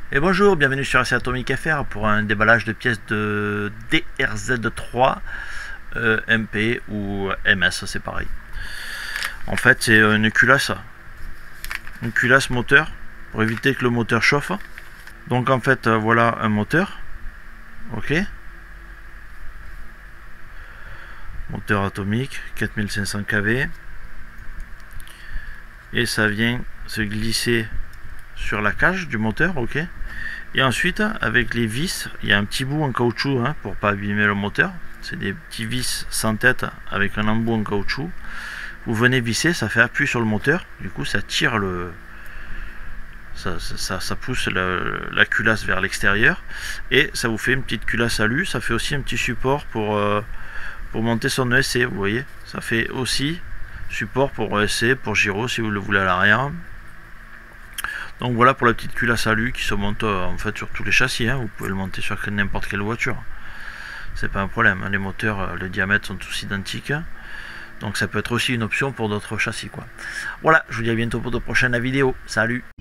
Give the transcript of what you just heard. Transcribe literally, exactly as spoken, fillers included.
Et bonjour, bienvenue sur Essai Atomique F R pour un déballage de pièces de D R Z trois, euh, M P ou M S, c'est pareil. En fait, c'est une culasse, une culasse moteur pour éviter que le moteur chauffe. Donc en fait, voilà un moteur, ok, moteur atomique quatre mille cinq cents kV, et ça vient se glisser sur la cage du moteur, ok. Et ensuite, avec les vis, il y a un petit bout en caoutchouc hein, pour pas abîmer le moteur. C'est des petits vis sans tête avec un embout en caoutchouc. Vous venez visser, ça fait appui sur le moteur. Du coup, ça tire le, ça, ça, ça pousse la, la culasse vers l'extérieur et ça vous fait une petite culasse alu. Ça fait aussi un petit support pour euh, pour monter son E S C. Vous voyez, ça fait aussi support pour E S C, pour gyro si vous le voulez à l'arrière. Donc voilà pour la petite culasse alu qui se monte euh, en fait sur tous les châssis, hein. Vous pouvez le monter sur n'importe quelle voiture, c'est pas un problème, hein. Les moteurs, euh, le diamètre sont tous identiques, donc ça peut être aussi une option pour d'autres châssis quoi. Voilà, je vous dis à bientôt pour de prochaines vidéos, salut.